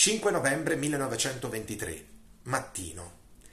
5 novembre 1923, mattino.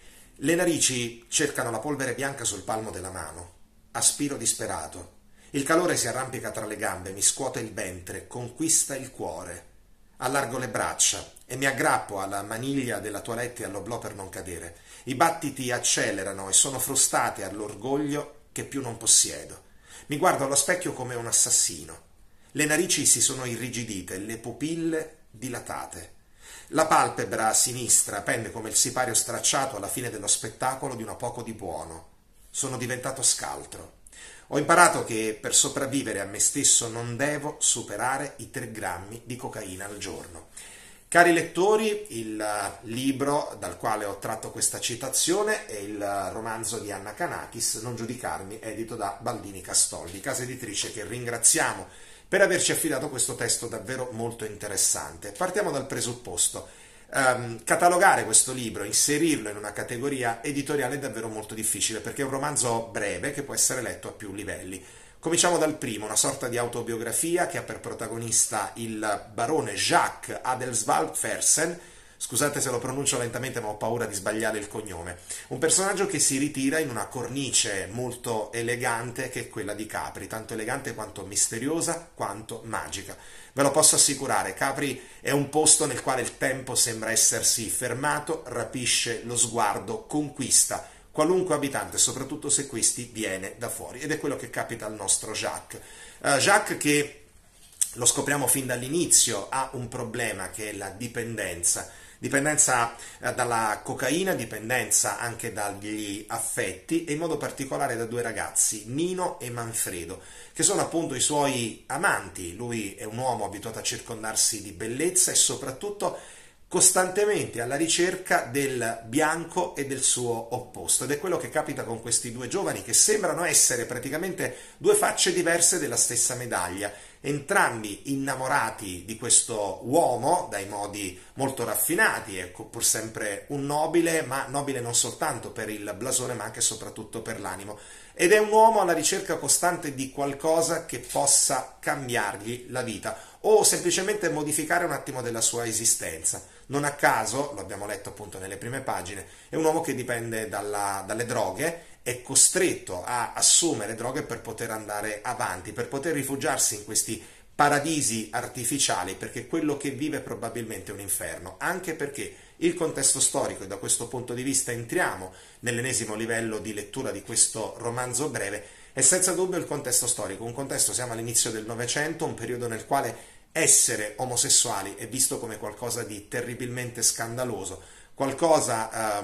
Le narici cercano la polvere bianca sul palmo della mano. Aspiro disperato. Il calore si arrampica tra le gambe, mi scuote il ventre, conquista il cuore. Allargo le braccia e mi aggrappo alla maniglia della toilette e all'oblò per non cadere. I battiti accelerano e sono frustate all'orgoglio che più non possiedo. Mi guardo allo specchio come un assassino. Le narici si sono irrigidite, le pupille dilatate. La palpebra sinistra pende come il sipario stracciato alla fine dello spettacolo di una poco di buono. Sono diventato scaltro. Ho imparato che per sopravvivere a me stesso non devo superare i 3 grammi di cocaina al giorno. Cari lettori, il libro dal quale ho tratto questa citazione è il romanzo di Anna Kanakis, Non giudicarmi, edito da Baldini Castoldi, casa editrice che ringraziamo per averci affidato questo testo davvero molto interessante. Partiamo dal presupposto. Catalogare questo libro, inserirlo in una categoria editoriale è davvero molto difficile perché è un romanzo breve che può essere letto a più livelli. Cominciamo dal primo, una sorta di autobiografia che ha per protagonista il barone Jacques Adelswald Fersen. Scusate se lo pronuncio lentamente, ma ho paura di sbagliare il cognome. Un personaggio che si ritira in una cornice molto elegante che è quella di Capri, tanto elegante quanto misteriosa quanto magica. Ve lo posso assicurare, Capri è un posto nel quale il tempo sembra essersi fermato, rapisce lo sguardo, conquista qualunque abitante, soprattutto se questi viene da fuori. Ed è quello che capita al nostro Jacques. Jacques, che lo scopriamo fin dall'inizio, ha un problema che è la dipendenza. Dipendenza dalla cocaina, dipendenza anche dagli affetti e in modo particolare da 2 ragazzi, Nino e Manfredo, che sono appunto i suoi amanti. Lui è un uomo abituato a circondarsi di bellezza e soprattutto costantemente alla ricerca del bianco e del suo opposto, ed è quello che capita con questi 2 giovani che sembrano essere praticamente 2 facce diverse della stessa medaglia, entrambi innamorati di questo uomo dai modi molto raffinati, ecco, pur sempre un nobile, ma nobile non soltanto per il blasone ma anche e soprattutto per l'animo, ed è un uomo alla ricerca costante di qualcosa che possa cambiargli la vita o semplicemente modificare un attimo della sua esistenza. Non a caso, lo abbiamo letto appunto nelle prime pagine, è un uomo che dipende dalle droghe, è costretto a assumere droghe per poter andare avanti, per poter rifugiarsi in questi paradisi artificiali, perché quello che vive è probabilmente un inferno, anche perché il contesto storico, e da questo punto di vista entriamo nell'ennesimo livello di lettura di questo romanzo breve, è senza dubbio il contesto storico, un contesto, siamo all'inizio del Novecento, un periodo nel quale essere omosessuali è visto come qualcosa di terribilmente scandaloso, qualcosa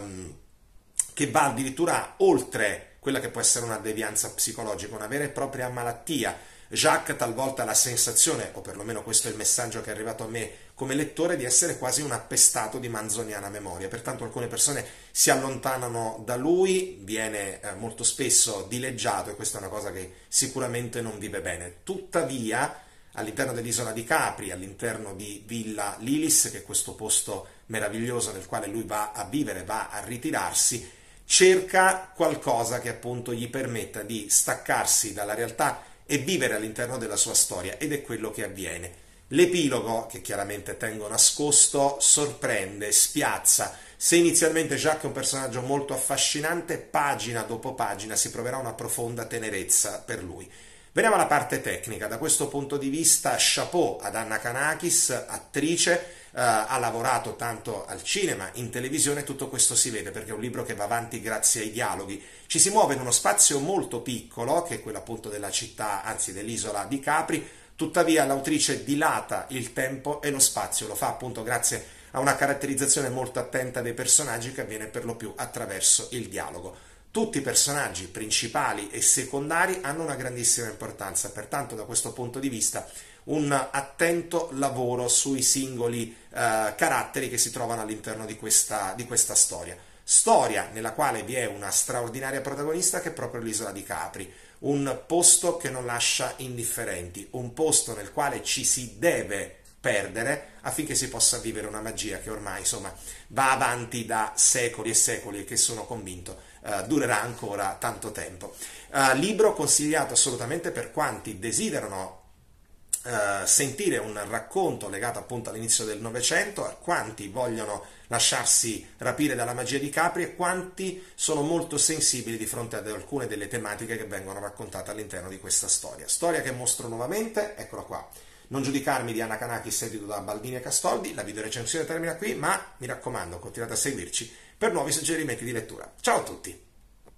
che va addirittura oltre quella che può essere una devianza psicologica, una vera e propria malattia. Jacques talvolta ha la sensazione, o perlomeno questo è il messaggio che è arrivato a me come lettore, di essere quasi un appestato di manzoniana memoria, pertanto alcune persone si allontanano da lui, viene molto spesso dileggiato e questa è una cosa che sicuramente non vive bene. Tuttavia, all'interno dell'isola di Capri, all'interno di Villa Lilis, che è questo posto meraviglioso nel quale lui va a vivere, va a ritirarsi, cerca qualcosa che appunto gli permetta di staccarsi dalla realtà e vivere all'interno della sua storia, ed è quello che avviene. L'epilogo, che chiaramente tengo nascosto, sorprende, spiazza. Se inizialmente Jacques è un personaggio molto affascinante, pagina dopo pagina si proverà una profonda tenerezza per lui. Veniamo alla parte tecnica. Da questo punto di vista, chapeau ad Anna Kanakis, attrice, ha lavorato tanto al cinema, in televisione, tutto questo si vede perché è un libro che va avanti grazie ai dialoghi. Ci si muove in uno spazio molto piccolo, che è quello appunto della città, anzi dell'isola di Capri, tuttavia l'autrice dilata il tempo e lo spazio, lo fa appunto grazie a una caratterizzazione molto attenta dei personaggi che avviene per lo più attraverso il dialogo. Tutti i personaggi principali e secondari hanno una grandissima importanza, pertanto da questo punto di vista un attento lavoro sui singoli caratteri che si trovano all'interno di questa storia. Storia nella quale vi è una straordinaria protagonista che è proprio l'isola di Capri, un posto che non lascia indifferenti, un posto nel quale ci si deve perdere affinché si possa vivere una magia che ormai insomma va avanti da secoli e secoli e che sono convinto durerà ancora tanto tempo. Libro consigliato assolutamente per quanti desiderano sentire un racconto legato appunto all'inizio del Novecento, a quanti vogliono lasciarsi rapire dalla magia di Capri e quanti sono molto sensibili di fronte ad alcune delle tematiche che vengono raccontate all'interno di questa storia. Storia che mostro nuovamente, eccola qua. Non giudicarmi di Anna Kanakis, edito da Baldini e Castoldi. La videorecensione termina qui, ma mi raccomando, continuate a seguirci per nuovi suggerimenti di lettura. Ciao a tutti!